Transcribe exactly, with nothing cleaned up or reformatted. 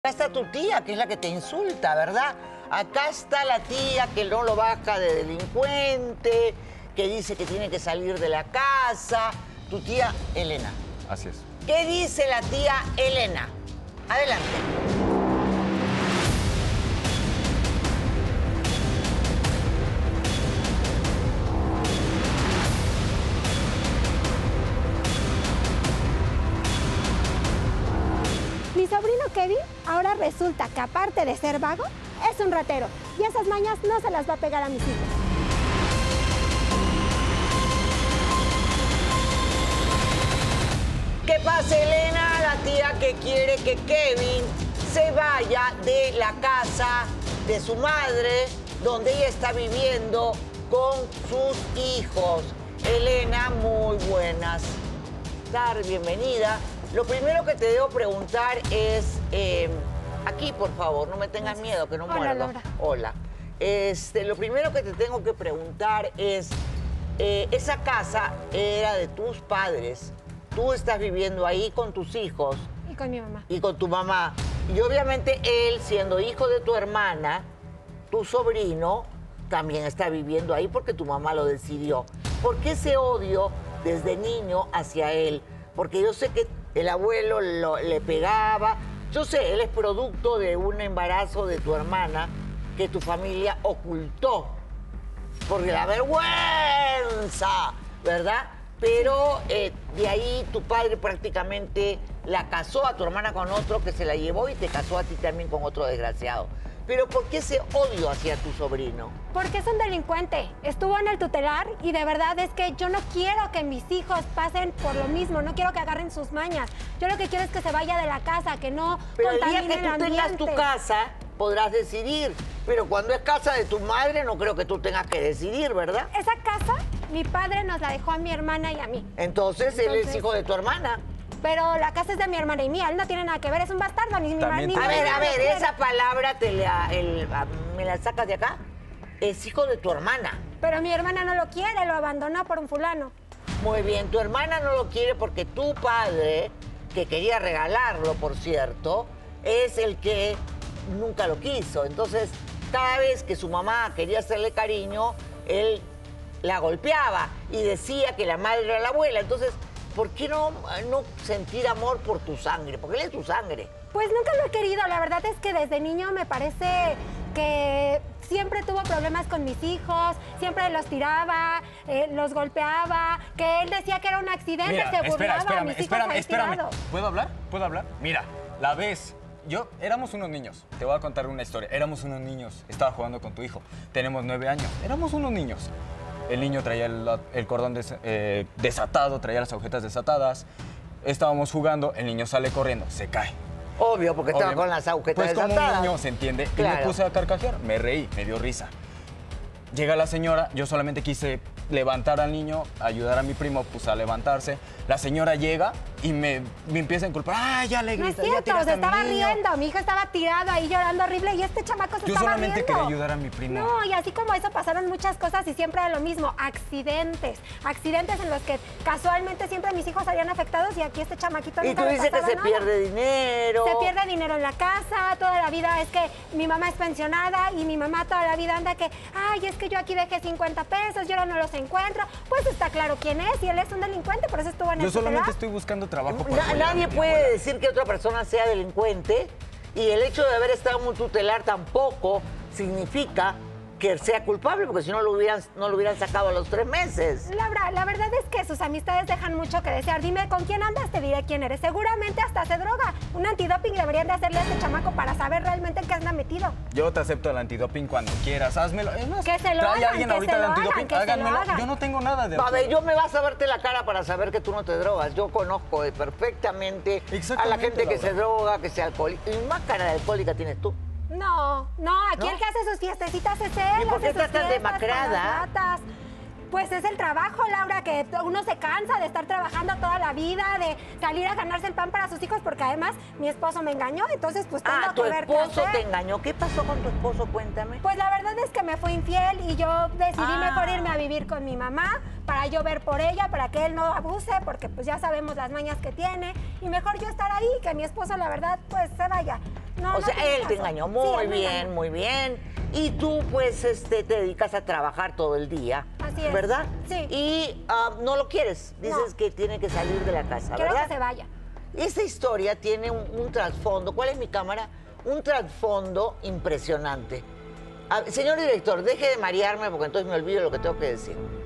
Acá está tu tía, que es la que te insulta, ¿verdad? Acá está la tía que no lo baja de delincuente, que dice que tiene que salir de la casa. Tu tía Elena. Así es. ¿Qué dice la tía Elena? Adelante. Mi sobrino Kevin ahora resulta que, aparte de ser vago, es un ratero. Y esas mañas no se las va a pegar a mis hijos. ¿Qué pasa, Elena? La tía que quiere que Kevin se vaya de la casa de su madre, donde ella está viviendo con sus hijos. Elena, muy buenas. Dar bienvenida. Lo primero que te debo preguntar es, eh, aquí por favor, no me tengas miedo, que no Hola, muerdo. Laura. Hola. Este, lo primero que te tengo que preguntar es, eh, esa casa era de tus padres, tú estás viviendo ahí con tus hijos. Y con mi mamá. Y con tu mamá. Y obviamente él, siendo hijo de tu hermana, tu sobrino, también está viviendo ahí porque tu mamá lo decidió. ¿Por qué ese odio desde niño hacia él? Porque yo sé que el abuelo lo, le pegaba. Yo sé, él es producto de un embarazo de tu hermana que tu familia ocultó. Porque la vergüenza, ¿verdad? Pero eh, de ahí tu padre prácticamente la casó a tu hermana con otro que se la llevó y te casó a ti también con otro desgraciado. Pero ¿por qué ese odio hacia tu sobrino? Porque es un delincuente. Estuvo en el tutelar y de verdad es que yo no quiero que mis hijos pasen por lo mismo. No quiero que agarren sus mañas. Yo lo que quiero es que se vaya de la casa, que no Pero el contamine día que el tú tengas ambiente. tu casa, podrás decidir. Pero cuando es casa de tu madre, no creo que tú tengas que decidir, ¿verdad? Esa casa, mi padre nos la dejó a mi hermana y a mí. Entonces, él es Entonces- hijo de tu hermana. Pero la casa es de mi hermana y mía. Él no tiene nada que ver. Es un bastardo. Ni mi También ni te- mi A ver, hermana a ver, lo quiere. esa palabra te la, el- a- me la sacas de acá. Es hijo de tu hermana. Pero mi hermana no lo quiere. Lo abandonó por un fulano. Muy bien, tu hermana no lo quiere porque tu padre, que quería regalarlo, por cierto, es el que nunca lo quiso. Entonces, cada vez que su mamá quería hacerle cariño, él la golpeaba y decía que la madre era la abuela. Entonces, ¿por qué no, no sentir amor por tu sangre? Porque él es tu sangre. Pues nunca lo he querido. La verdad es que desde niño me parece que siempre tuvo problemas con mis hijos, siempre los tiraba, eh, los golpeaba, que él decía que era un accidente, Mira, se burlaba espera, a espérame, mis hijos espérame, ahí espérame. tirados. ¿Puedo hablar? ¿Puedo hablar? Mira, la vez, yo, éramos unos niños. Te voy a contar una historia. Éramos unos niños. Estaba jugando con tu hijo. Tenemos nueve años. Éramos unos niños. El niño traía el, el cordón des- eh, desatado, traía las agujetas desatadas. Estábamos jugando, el niño sale corriendo, se cae. Obvio, porque estaba Obvio. con las agujetas Pues como desatadas. un niño, se entiende. Y Claro. me puse a carcajear, me reí, me dio risa. Llega la señora, yo solamente quise levantar al niño, ayudar a mi primo pues, a levantarse. La señora llega y me, me empieza a inculpar. ¡Ah, ya le No es gritas, ya cierto, tiraste se a mi estaba niño". riendo. Mi hijo estaba tirado ahí llorando horrible y este chamaco se Yo estaba solamente riendo. quería ayudar a mi primo. No, y así como eso pasaron muchas cosas y siempre era lo mismo, accidentes. Accidentes en los que casualmente siempre mis hijos salían afectados y aquí este chamaquito Y nunca tú le dices que pasaba se nada. pierde dinero. Se pierde dinero en la casa, toda la vida es que mi mamá es pensionada y mi mamá toda la vida anda que, ay, es que yo aquí dejé cincuenta pesos, yo ahora no los encuentro. Pues está claro quién es y él es un delincuente, por eso estuvo en el Yo solamente tutelar. estoy buscando trabajo. para Na- apoyar a nadie mi puede abuela. decir que otra persona sea delincuente y el hecho de haber estado en un tutelar tampoco significa que sea culpable, porque si no lo hubieran, no lo hubieran sacado a los tres meses. Laura, la verdad es que sus amistades dejan mucho que desear. Dime con quién andas, te diré quién eres. Seguramente hasta se droga. Un antidoping deberían de hacerle a este chamaco para saber realmente en qué anda metido. Yo te acepto el antidoping cuando quieras, házmelo. Es más, Que se lo trae hagan, a alguien que ahorita se el lo antidoping, hagan, que se lo háganmelo. hagan. Yo no tengo nada de A ver, yo me vas a verte la cara para saber que tú no te drogas. Yo conozco eh, perfectamente a la Exactamente, gente que Laura. se droga, que sea alcohólica. Y más cara de alcohólica tienes tú. No, no, aquí ¿No? el que hace sus fiestecitas es él. ¿Y por hace qué sus estás tan fiestas con demacrada? las latas. Pues es el trabajo, Laura, que uno se cansa de estar trabajando toda la vida, de salir a ganarse el pan para sus hijos, porque además mi esposo me engañó, entonces pues tengo Ah, tu que ver qué esposo hacer. te engañó. ¿Qué pasó con tu esposo? Cuéntame. Pues la verdad es que me fue infiel y yo decidí Ah. mejor irme a vivir con mi mamá para yo ver por ella, para que él no abuse, porque pues ya sabemos las mañas que tiene. Y mejor yo estar ahí, que mi esposo la verdad pues se vaya. No, o no sea, tiene él te caso. engañó. Sí, Muy él me bien, engañó. muy bien. Y tú, pues, este, te dedicas a trabajar todo el día. Así es. ¿Verdad? Sí. Y ah, no lo quieres. Dices No. que tiene que salir de la casa, Quiero ¿verdad? que se vaya. Esta historia tiene un, un trasfondo. ¿Cuál es mi cámara? Un trasfondo impresionante. Ah, señor director, deje de marearme porque entonces me olvido lo que tengo que decir.